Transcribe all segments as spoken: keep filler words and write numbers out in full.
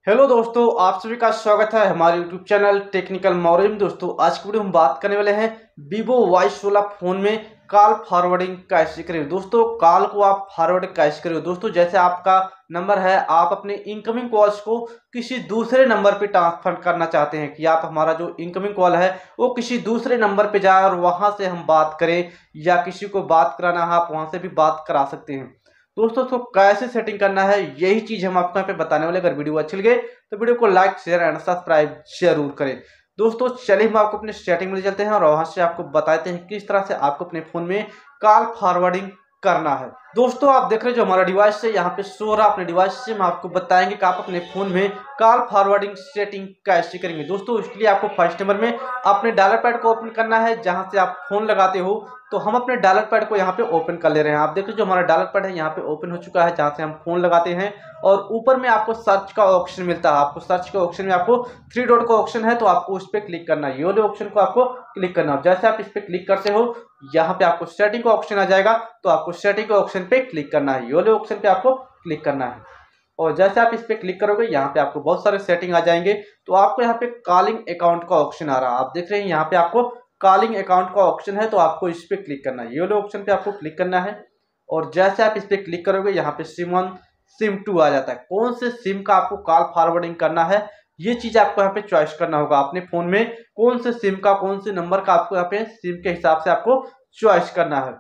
Hello दोस्तों, आप सभी का स्वागत है हमारे यूट्यूब चैनल टेक्निकल मॉरियम। दोस्तों आज की वीडियो हम बात करने वाले हैं वीवो वाई सोलह फोन में कॉल फॉरवर्डिंग कैसे करें। दोस्तों कॉल को आप फॉरवर्ड कैसे करें। दोस्तों जैसे आपका नंबर है, आप अपने इनकमिंग कॉल्स को किसी दूसरे नंबर पे ट्रांसफर करना चाहते हैं कि आप हमारा जो इनकमिंग कॉल है वो किसी दूसरे नंबर पे जाए और वहां से हम बात करें, या किसी को बात कराना है आप वहां से भी बात करा सकते हैं। दोस्तों तो कैसे सेटिंग करना है यही चीज हम आपको यहाँ पे बताने वाले। अगर वीडियो अच्छी लगे तो वीडियो को लाइक शेयर एंड सब्सक्राइब जरूर करें। दोस्तों चलिए हम आपको अपने सेटिंग में चलते हैं और वहां से आपको बताते हैं किस तरह से आपको अपने फोन में कॉल फॉरवर्डिंग करना है। दोस्तों आप देख रहे हैं जो हमारा डिवाइस है यहाँ पे शो रहा, अपने डिवाइस से हम आपको बताएंगे कि आप अपने फोन में कॉल फॉरवर्डिंग सेटिंग कैसे करेंगे। दोस्तों उसके लिए आपको फर्स्ट नंबर में अपने डायलर पैड को ओपन करना है। जहां से आप फोन लगाते हो तो हम अपने डायलर पैड को यहाँ पे ओपन कर ले रहे हैं। आप देख रहे जो हमारा डायलर पैड है यहाँ पे ओपन हो चुका है, जहां से हम फोन लगाते हैं। और ऊपर में आपको सर्च का ऑप्शन मिलता है। आपको सर्च के ऑप्शन में आपको थ्री डॉट का ऑप्शन है, तो आपको उस पर क्लिक करना है। ये वाले ऑप्शन को आपको क्लिक करना है। जैसे आप इस पर क्लिक करते हो यहाँ पे आपको सेटिंग का ऑप्शन आ जाएगा, तो आपको सेटिंग के ऑप्शन पे क्लिक करना है। ये वाले ऑप्शन पे आपको क्लिक करना है। और जैसे आप इस पे क्लिक करोगे यहाँ पे आपको बहुत सारे सेटिंग आ जाएंगे। तो आपको यहाँ पे कॉलिंग अकाउंट का ऑप्शन आ रहा है, आप देख रहे हैं यहाँ पे आपको कॉलिंग अकाउंट का ऑप्शन है, तो आपको इस पे क्लिक करना है। ये वाले ऑप्शन पे आपको क्लिक करना है। और जैसे आप इस पे क्लिक करोगे यहाँ पे सिम वन सिम टू आ जाता है। कौन से सिम का आपको कॉल फॉरवर्डिंग करना है ये चीज आपको यहाँ पे चॉइस करना होगा। अपने फोन में कौन से सिम का कौन से नंबर का आपको यहाँ पे सिम के हिसाब से आपको चॉइस करना है।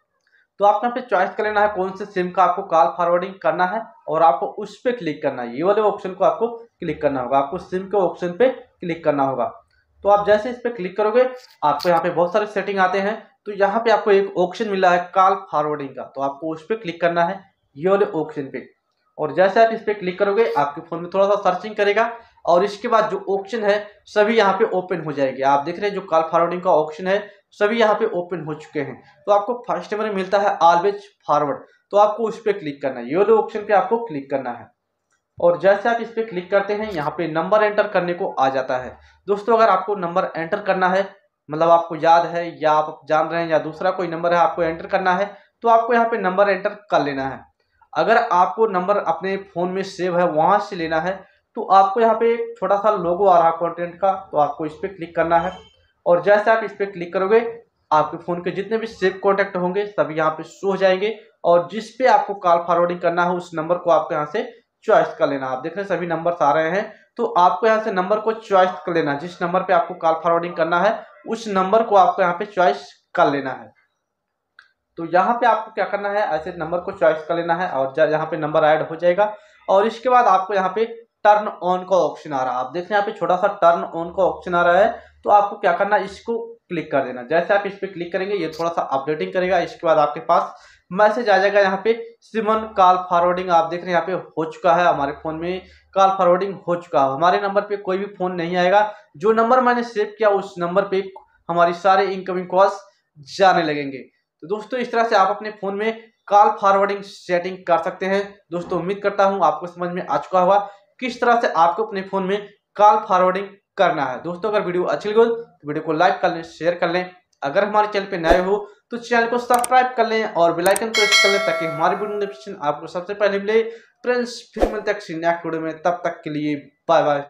तो आपको यहाँ पे चॉइस कर लेना है कौन से सिम का आपको कॉल फॉरवर्डिंग करना है और आपको उस पर क्लिक करना है। ये वाले ऑप्शन को आपको क्लिक करना होगा, आपको सिम के ऑप्शन पे क्लिक करना होगा। तो आप जैसे इस पे क्लिक करोगे आपको यहाँ पे बहुत सारे सेटिंग आते हैं। तो यहाँ पे आपको एक ऑप्शन मिला है कॉल फॉरवर्डिंग का, तो आपको उस पर क्लिक करना है ये वाले ऑप्शन पे। और जैसे आप इस पे क्लिक करोगे आपके फोन में थोड़ा सा सर्चिंग करेगा और इसके बाद जो ऑप्शन है सभी यहाँ पे ओपन हो जाएंगे। आप देख रहे हैं जो कॉल फॉरवर्डिंग का ऑप्शन है सभी यहाँ पे ओपन हो चुके हैं। तो आपको फर्स्ट नंबर में मिलता है ऑलवेज फॉरवर्ड, तो आपको उस पर क्लिक करना है। ये वाले ऑप्शन पे आपको क्लिक करना है। और जैसे आप इस पे क्लिक करते हैं यहाँ पे नंबर एंटर करने को आ जाता है। दोस्तों अगर आपको नंबर एंटर करना है, मतलब आपको याद है या आप जान रहे हैं या दूसरा कोई नंबर है आपको एंटर करना है, तो आपको यहाँ पे नंबर एंटर कर लेना है। अगर आपको नंबर अपने फोन में सेव है वहां से लेना है तो आपको यहाँ पे एक छोटा सा लोगो आ रहा है कंटेंट का, तो आपको इस पे क्लिक करना है। और जैसे आप इस पे क्लिक करोगे आपके फोन के जितने भी सेव कॉन्टैक्ट होंगे सभी यहाँ पे शो हो जाएंगे। और जिस पे आपको कॉल फॉरवर्डिंग करना है उस नंबर को आपको यहाँ से चॉइस कर लेना। आप देख रहे हैं सभी नंबर आ रहे हैं, तो आपको यहाँ से नंबर को चॉइस कर लेना। जिस नंबर पे आपको कॉल फॉरवर्डिंग करना है उस नंबर को आपको यहाँ पे चॉइस कर लेना है। तो यहाँ पे आपको क्या करना है, ऐसे नंबर को चॉइस कर लेना है और यहाँ पे नंबर ऐड हो जाएगा। और इसके बाद आपको यहाँ पे टर्न ऑन का ऑप्शन आ रहा है। आप देख रहे हैं यहाँ पे छोटा सा टर्न ऑन का ऑप्शन आ रहा है, तो आपको क्या करना है इसको क्लिक कर देना। जैसे आप इस पे क्लिक करेंगे ये थोड़ा सा अपडेटिंग करेगा। इसके बाद आपके पास मैसेज आ जाएगा यहाँ पे सिमन कॉल फॉरवर्डिंग। आप देख रहे हैं यहाँ पे हो चुका है, हमारे फोन में कॉल फॉरवर्डिंग हो चुका है। हमारे नंबर पे कोई भी फोन नहीं आएगा, जो नंबर मैंने सेव किया उस नंबर पे हमारी सारे इनकमिंग कॉल्स जाने लगेंगे। तो दोस्तों इस तरह से आप अपने फोन में कॉल फॉरवर्डिंग सेटिंग कर सकते हैं। दोस्तों उम्मीद करता हूं आपको समझ में आ चुका होगा किस तरह से आपको अपने फोन में कॉल फॉरवर्डिंग करना है। दोस्तों अगर वीडियो अच्छी लगी तो वीडियो को लाइक कर लें, शेयर कर लें। अगर हमारे चैनल पे नए हो तो चैनल को सब्सक्राइब कर लें और बेल आइकन प्रेस कर लें ताकि हमारी वीडियो नोटिफिकेशन आपको सबसे पहले मिले। फ्रेंड्स फिर मिलते हैं नेक्स्ट वीडियो में, तब तक के लिए बाय बाय।